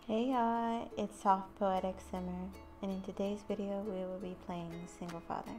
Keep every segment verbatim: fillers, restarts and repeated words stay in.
Hey y'all, it's Soft Poetic Simmer, and in today's video we will be playing Single Father.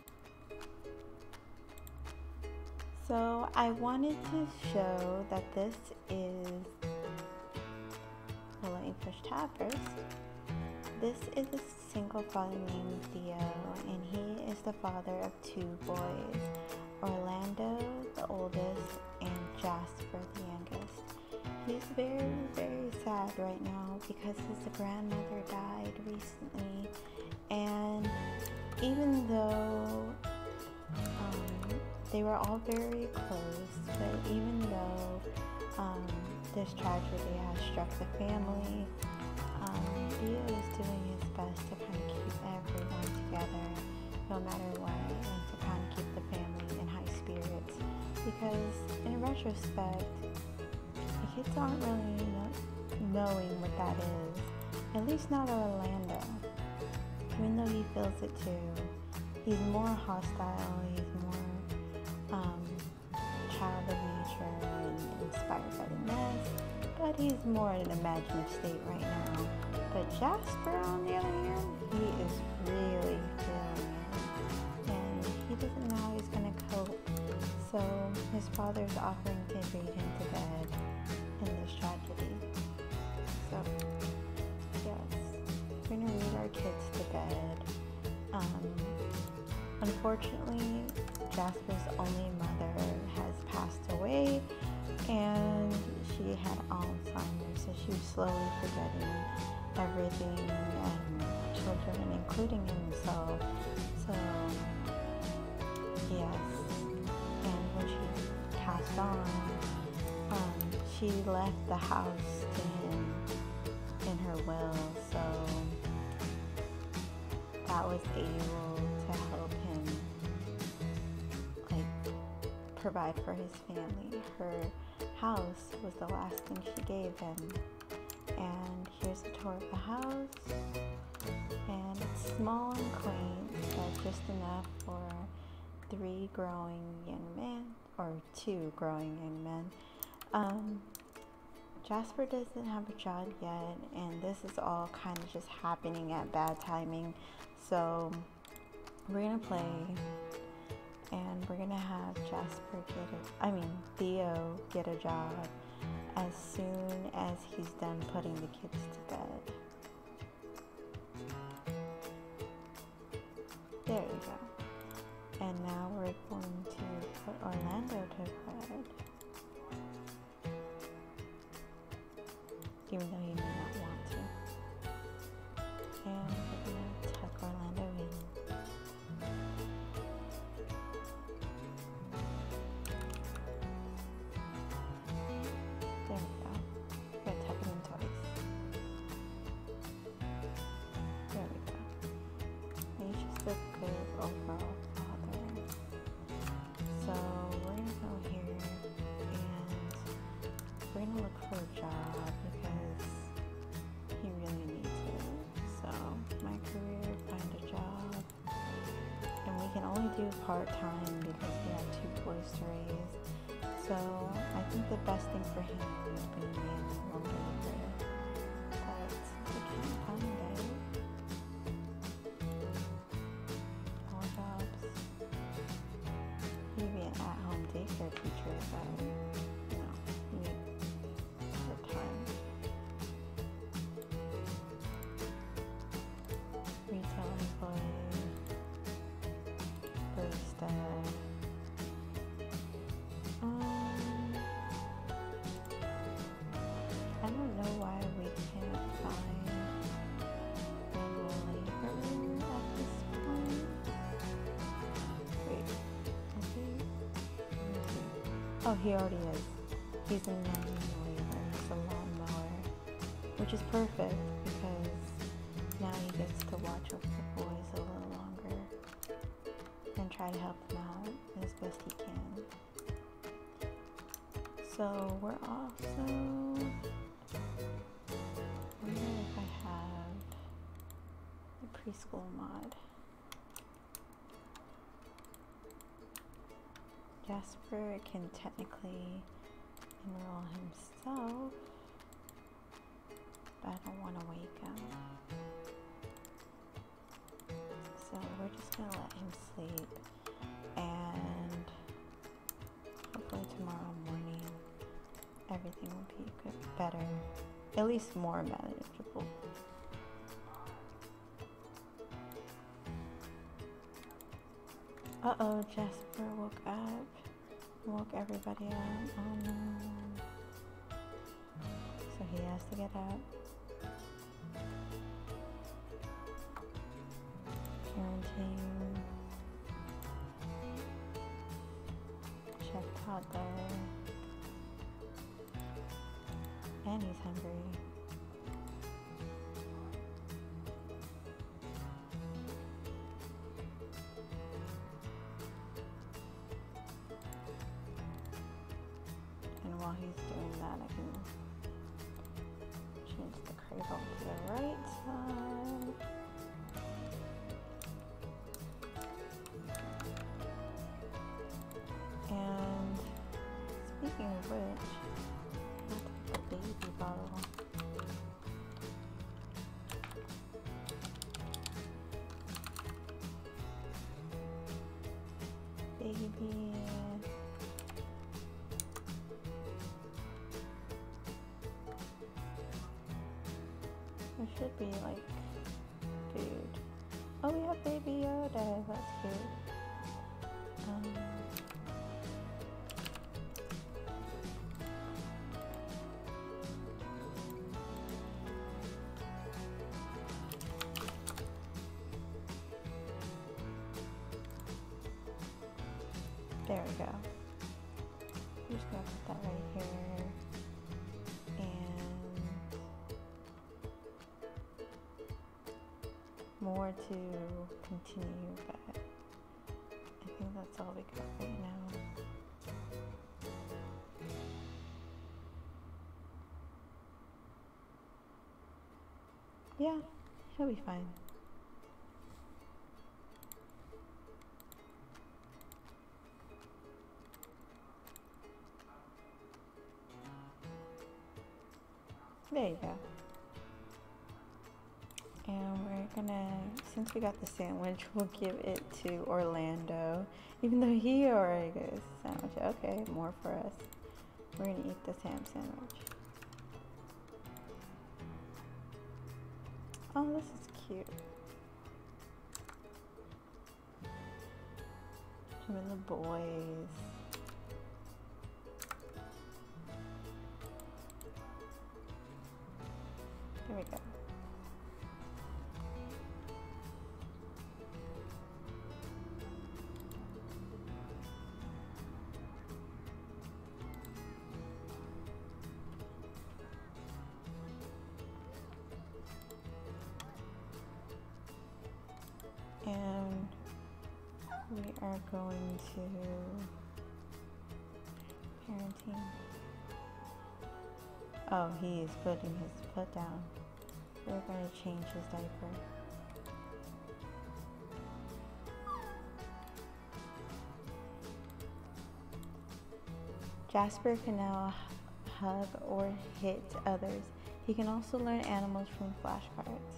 So I wanted to show that this is, well, let me push tab first. This is a single father named Theo, and he is the father of two boys, Orlando, the oldest, and Jasper, the youngest. He's very, very sad right now because his grandmother died recently, and even though um, they were all very close, but even though um, this tragedy has struck the family, um, Theo is doing his best to kind of keep everyone together no matter what, and to kind of keep the family in high spirits, because in retrospect, the kids aren't really know, knowing what that is, at least not Orlando, even though he feels it too. He's more hostile, he's more um, child of nature and inspired by the nest, but he's more in an imaginative state right now. But Jasper, on the other hand, he is really feeling it, and he doesn't know how he's going to cope. So his father's offering to read him to bed in this tragedy. So, yes, we're going to read our kids to bed. Um, unfortunately, Jasper's only mother has passed away, and she had Alzheimer's, so she was slowly forgetting everything and children, including himself. So, yes, and when she passed on, um, she left the house to him in her will, so that was able to help him, like, provide for his family. Her house was the last thing she gave him, and here's a tour of the house, and it's small and quaint, but just enough for three growing young men, or two growing young men. Um, Jasper doesn't have a job yet, and this is all kind of just happening at bad timing. So we're gonna play, and we're gonna have Jasper get a, I mean Theo get a job as soon as he's done putting the kids to bed. There we go. And now we're going to put Orlando to bed, even though he may not want to. And we're gonna tuck Orlando in. There we go. We're gonna tuck him in twice. There we go. And he's just a good overall father. So we're gonna go here, and we're gonna look for a job because he really needs it. So my career, find a job, and we can only do part-time because we have two boys to raise. So I think the best thing for him would be maybe loan delivery, but since we can't find it, all jobs, he'd be an at-home daycare teacher, but no, we need part-time. Retail employee, barista. Um, I don't know why we can't find manual labor at this point. Wait, is he? Where is he? Oh, he already is. He's in manual labor. He's a lawnmower, which is perfect because now he gets to watch over the boys a little longer and try to help them out as best he can. So we're also, I wonder if I have a preschool mod. Jasper can technically enroll himself, but I don't want to wake him. So we're just gonna let him sleep, and hopefully tomorrow morning everything will be good, better, at least more manageable. Uh-oh, Jasper woke up. Woke everybody up. Oh no. So he has to get up. Parenting. Check toddler. And he's hungry. And while he's doing that, I can change the cradle to the right side. And speaking of which, I'll take the baby bottle. Baby. There should be like food. Oh, we have Baby Yoda. That's cute. Um, there we go. I'm just gonna put that right here. And more to continue, but I think that's all we got right now. Yeah, he'll be fine. There you go. And we're gonna, since we got the sandwich, we'll give it to Orlando. Even though he already got a sandwich. Okay, more for us. We're gonna eat this ham sandwich. Oh, this is cute. Him and the boys. There we go. And we are going to parenting. Oh, he is putting his foot down. We're going to change his diaper. Jasper can now hug or hit others. He can also learn animals from flashcards.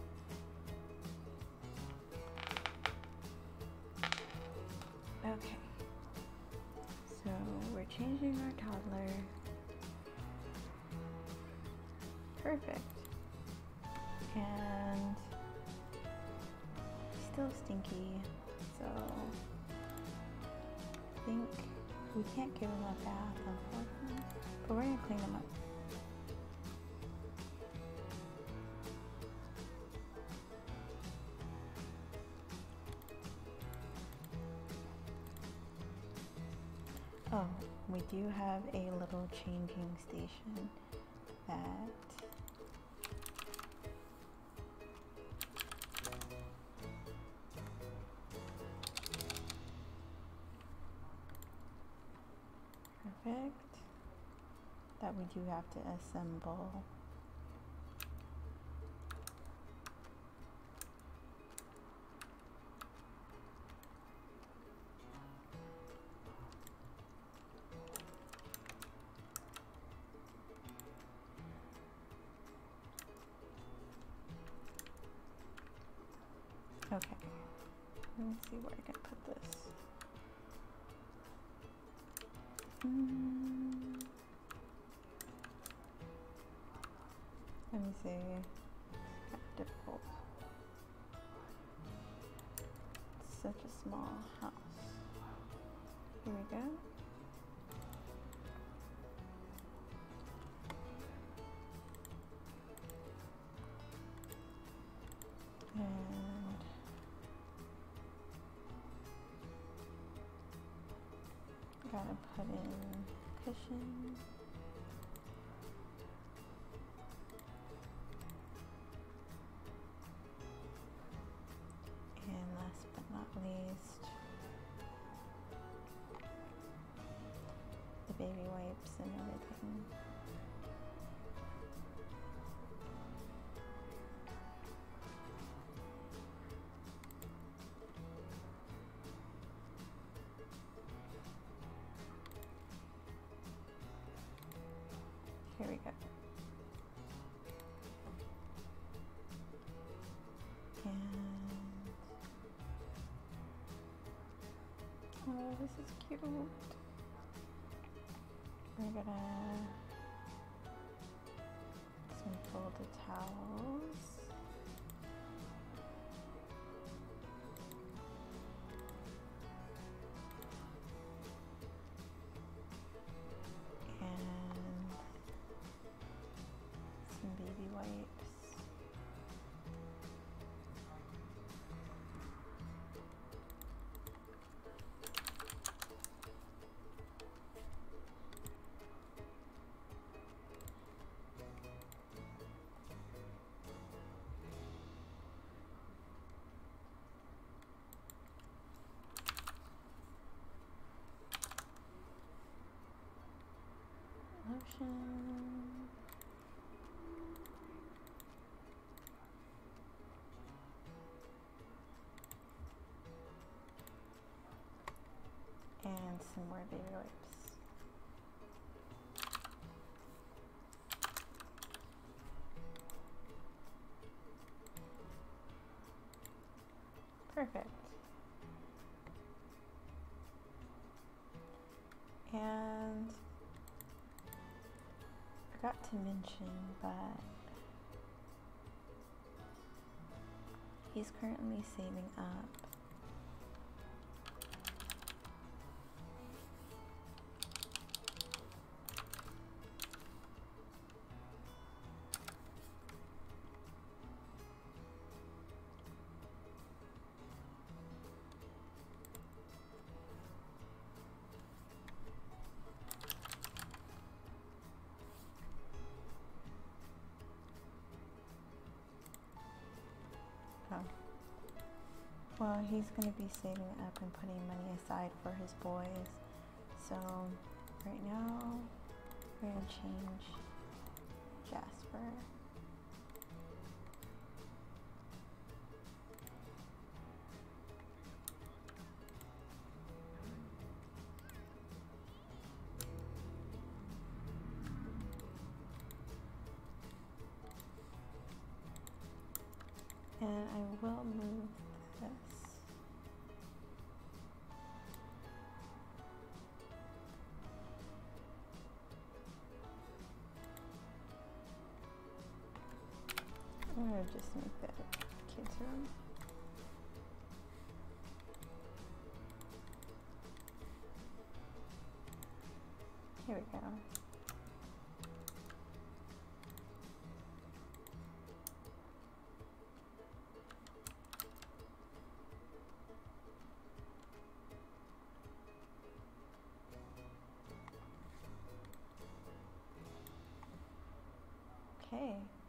Okay, so we're changing our toddler. Perfect. And still stinky, so I think we can't give him a bath, unfortunately, but we're gonna clean him up. Oh, we do have a little changing station that perfect, that we do have to assemble. Okay, let me see where I can put this. Mm. Let me see. It's kind of difficult. It's such a small house. Here we go. And gotta put in cushion. And last but not least, the baby wipes and everything. Here we go. And oh, this is cute. We're gonna some folded towels. And some baby wipes. Lotion. And some more baby wipes. Perfect. And I forgot to mention, but he's currently saving up Oh. Well, he's going to be saving up and putting money aside for his boys. So, right now, we're going to change Jasper. And I will move this. I'm gonna just make that kids' room. Here we go. Okay.